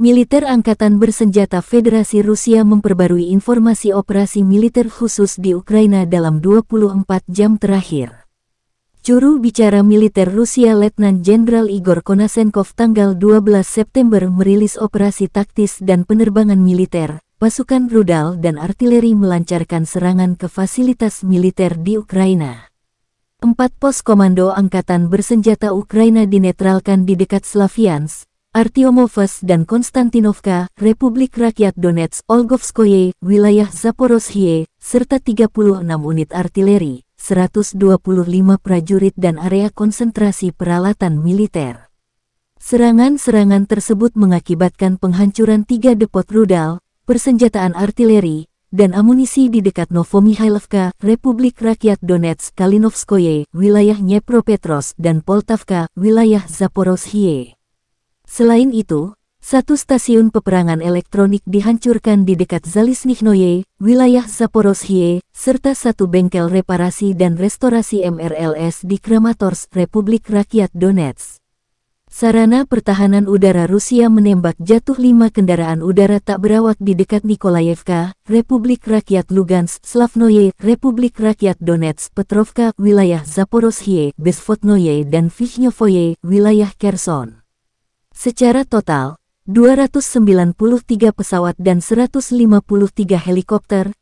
Militer Angkatan Bersenjata Federasi Rusia memperbarui informasi operasi militer khusus di Ukraina dalam 24 jam terakhir. Juru bicara militer Rusia Letnan Jenderal Igor Konasenkov tanggal 12 September merilis operasi taktis dan penerbangan militer. Pasukan rudal dan artileri melancarkan serangan ke fasilitas militer di Ukraina. 4 pos komando Angkatan Bersenjata Ukraina dinetralkan di dekat Slaviansk, Artyomovsk dan Konstantinovka, Republik Rakyat Donetsk, Olgovskoye, wilayah Zaporozhye, serta 36 unit artileri, 125 prajurit dan area konsentrasi peralatan militer. Serangan-serangan tersebut mengakibatkan penghancuran 3 depot rudal, persenjataan artileri, dan amunisi di dekat Novomihailovka, Republik Rakyat Donetsk, Kalinovskoye, wilayah Dnepropetrovsk, dan Poltavka, wilayah Zaporozhye. Selain itu, 1 stasiun peperangan elektronik dihancurkan di dekat Zaliznychnoye, wilayah Zaporozhye, serta 1 bengkel reparasi dan restorasi MRLS di Kramatorsk, Republik Rakyat Donetsk. Sarana pertahanan udara Rusia menembak jatuh 5 kendaraan udara tak berawak di dekat Nikolayevka, Republik Rakyat Lugansk, Slavnoye, Republik Rakyat Donetsk, Petrovka, wilayah Zaporozhye, Bezvodnoye, dan Vishnovoye, wilayah Kherson. Secara total, 293 pesawat dan 153 helikopter,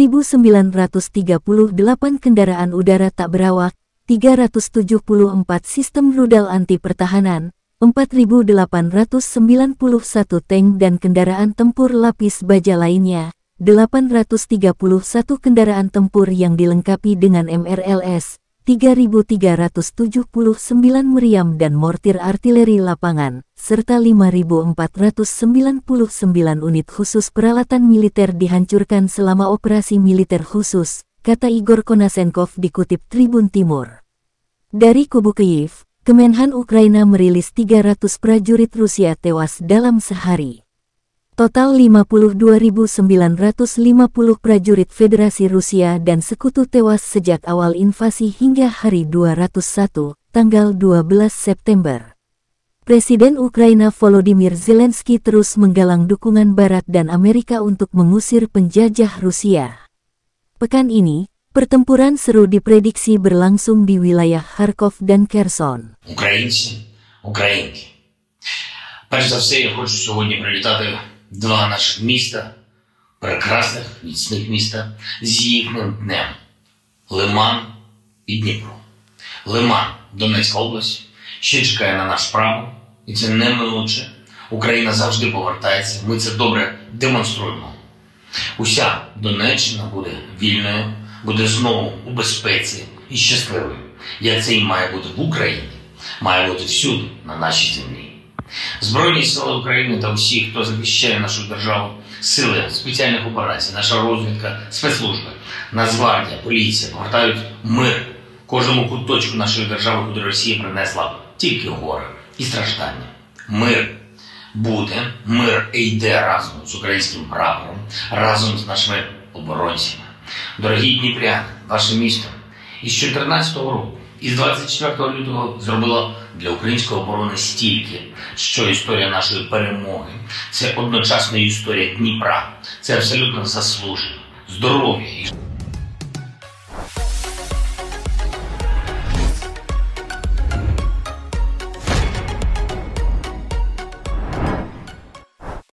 1938 kendaraan udara tak berawak, 374 sistem rudal anti pertahanan, 4.891 tank dan kendaraan tempur lapis baja lainnya, 831 kendaraan tempur yang dilengkapi dengan MRLS, 3.379 meriam dan mortir artileri lapangan, serta 5.499 unit khusus peralatan militer dihancurkan selama operasi militer khusus, kata Igor Konasenkov dikutip Tribun Timur. Dari kubu Kyiv, Kemenhan Ukraina merilis 300 prajurit Rusia tewas dalam sehari. Total 52.950 prajurit Federasi Rusia dan sekutu tewas sejak awal invasi hingga hari 201, tanggal 12 September. Presiden Ukraina Volodymyr Zelensky terus menggalang dukungan Barat dan Amerika untuk mengusir penjajah Rusia. Pekan ini, pertempuran seru diprediksi berlangsung di wilayah Kharkov dan Kherson. Українці, українки. Перш за все, я хочу сьогодні привітати 2 наших міста, прекрасних, міцних міста, з їхнім днем. Лиман і Дніпро. Лиман, Донецька область, ще чекає на наш прапор, і це неминуче. Україна завжди повертається, ми це добре демонструємо. Уся Донеччина буде вільною, буде знову у безпеці і щасливою. Як це і має бути в Україні, має бути всюди на нашій землі. Збройні сили України та всі, хто захищає нашу державу, сили спеціальних операцій, наша розвідка, спецслужби, Нацгвардія, поліція повертають мир кожному куточку нашої держави, куди Росія принесла тільки горе і страждання. Мир буде, мир йде разом з українським прапором, разом з нашими оборонцями. Дорогі дніпряни, ваше місто із 2014 року, із 24 лютого зробило для української оборони стільки, що історія нашої перемоги – це одночасно історія Дніпра. Це абсолютно заслужено. Здоров'я.